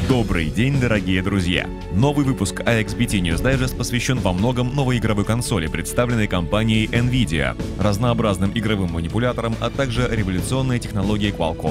Добрый день, дорогие друзья! Новый выпуск AXBT News Digest посвящен во многом новой игровой консоли, представленной компанией NVIDIA, разнообразным игровым манипуляторам, а также революционной технологии Qualcomm.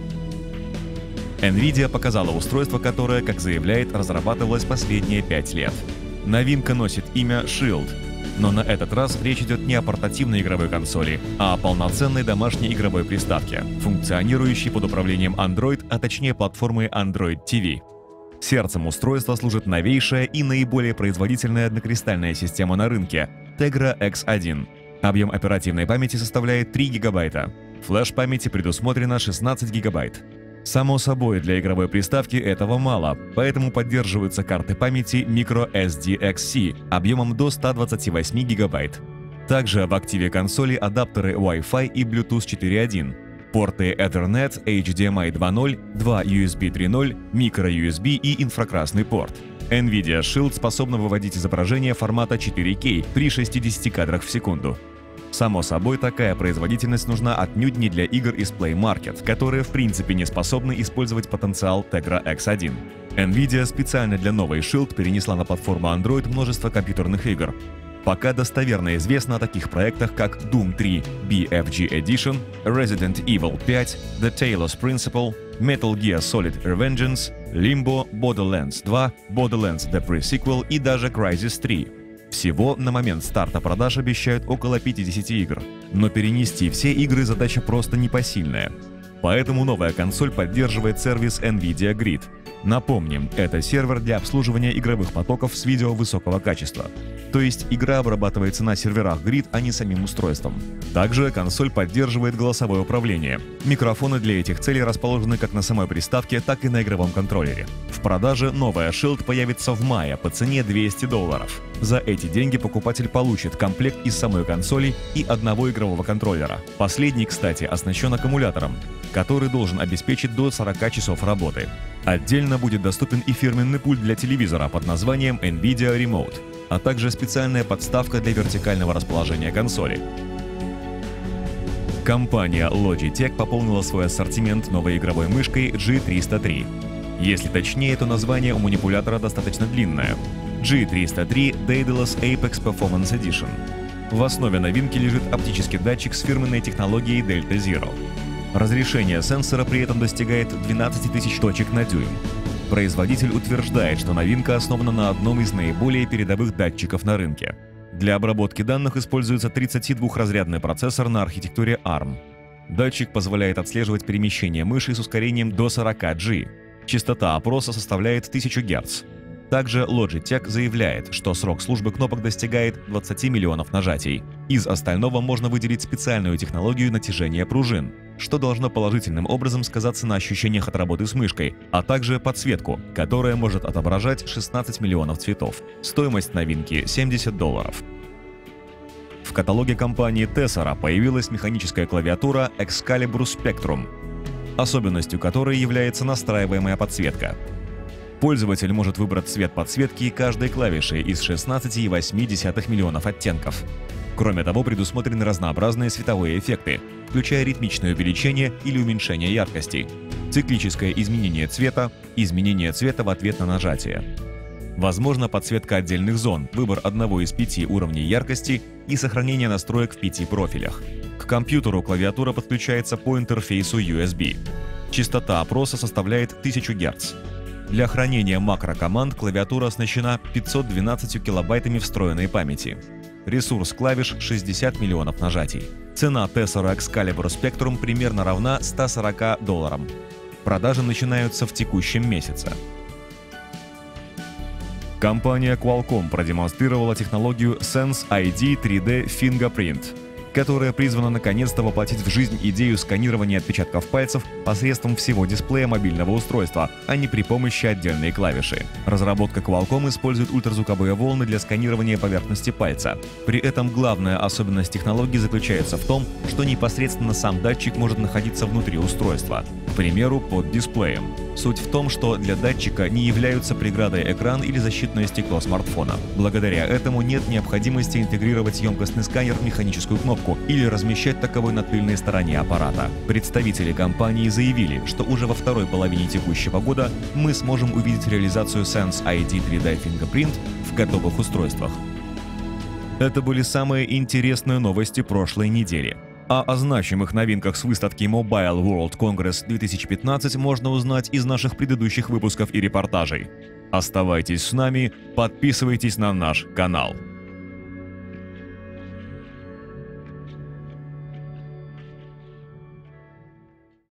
NVIDIA показала устройство, которое, как заявляет, разрабатывалось последние 5 лет. Новинка носит имя Shield, но на этот раз речь идет не о портативной игровой консоли, а о полноценной домашней игровой приставке, функционирующей под управлением Android, а точнее платформы Android TV. Сердцем устройства служит новейшая и наиболее производительная однокристальная система на рынке – Tegra X1. Объем оперативной памяти составляет 3 гигабайта. Флеш-памяти предусмотрено 16 гигабайт. Само собой, для игровой приставки этого мало, поэтому поддерживаются карты памяти microSD-XC объемом до 128 гигабайт. Также в активе консоли адаптеры Wi-Fi и Bluetooth 4.1, порты Ethernet, HDMI 2.0, 2 USB 3.0, microUSB и инфракрасный порт. NVIDIA Shield способна выводить изображение формата 4K при 60 кадрах в секунду. Само собой, такая производительность нужна отнюдь не для игр из Play Market, которые в принципе не способны использовать потенциал Tegra X1. NVIDIA специально для новой Shield перенесла на платформу Android множество компьютерных игр. Пока достоверно известно о таких проектах, как Doom 3 BFG Edition, Resident Evil 5, The Talos Principle, Metal Gear Solid Revengeance, Limbo, Borderlands 2, Borderlands The Pre-Sequel и даже Crysis 3. Всего на момент старта продаж обещают около 50 игр, но перенести все игры задача просто непосильная. Поэтому новая консоль поддерживает сервис NVIDIA Grid. Напомним, это сервер для обслуживания игровых потоков с видео высокого качества. То есть игра обрабатывается на серверах Grid, а не самим устройством. Также консоль поддерживает голосовое управление. Микрофоны для этих целей расположены как на самой приставке, так и на игровом контроллере. В продаже новая Shield появится в мае по цене $200. За эти деньги покупатель получит комплект из самой консоли и одного игрового контроллера. Последний, кстати, оснащен аккумулятором, который должен обеспечить до 40 часов работы. Отдельно будет доступен и фирменный пульт для телевизора под названием NVIDIA Remote, а также специальная подставка для вертикального расположения консоли. Компания Logitech пополнила свой ассортимент новой игровой мышкой G303. Если точнее, то название у манипулятора достаточно длинное – G303 Daedalus Apex Performance Edition. В основе новинки лежит оптический датчик с фирменной технологией Delta Zero. Разрешение сенсора при этом достигает 12 тысяч точек на дюйм. Производитель утверждает, что новинка основана на одном из наиболее передовых датчиков на рынке. Для обработки данных используется 32-разрядный процессор на архитектуре ARM. Датчик позволяет отслеживать перемещение мыши с ускорением до 40 G. Частота опроса составляет 1000 Гц. Также Logitech заявляет, что срок службы кнопок достигает 20 миллионов нажатий. Из остального можно выделить специальную технологию натяжения пружин, что должно положительным образом сказаться на ощущениях от работы с мышкой, а также подсветку, которая может отображать 16 миллионов цветов. Стоимость новинки $70. В каталоге компании Tessera появилась механическая клавиатура Excalibur Spectrum, особенностью которой является настраиваемая подсветка. Пользователь может выбрать цвет подсветки каждой клавиши из 16,8 миллионов оттенков. Кроме того, предусмотрены разнообразные световые эффекты, включая ритмичное увеличение или уменьшение яркости, циклическое изменение цвета в ответ на нажатие. Возможно подсветка отдельных зон, выбор одного из 5 уровней яркости и сохранение настроек в 5 профилях. К компьютеру клавиатура подключается по интерфейсу USB. Частота опроса составляет 1000 Гц. Для хранения макрокоманд клавиатура оснащена 512 килобайтами встроенной памяти. Ресурс клавиш – 60 миллионов нажатий. Цена Tessera Excalibur Spectrum примерно равна $140. Продажи начинаются в текущем месяце. Компания Qualcomm продемонстрировала технологию Sense ID 3D Fingerprint, которая призвана наконец-то воплотить в жизнь идею сканирования отпечатков пальцев посредством всего дисплея мобильного устройства, а не при помощи отдельной клавиши. Разработка Qualcomm использует ультразвуковые волны для сканирования поверхности пальца. При этом главная особенность технологии заключается в том, что непосредственно сам датчик может находиться внутри устройства. примеру, под дисплеем. Суть в том, что для датчика не являются преградой экран или защитное стекло смартфона. Благодаря этому нет необходимости интегрировать емкостный сканер в механическую кнопку или размещать таковой на тыльной стороне аппарата. Представители компании заявили, что уже во второй половине текущего года мы сможем увидеть реализацию Sense ID 3D Fingerprint в готовых устройствах. Это были самые интересные новости прошлой недели. О значимых новинках с выставки Mobile World Congress 2015 можно узнать из наших предыдущих выпусков и репортажей. Оставайтесь с нами, подписывайтесь на наш канал.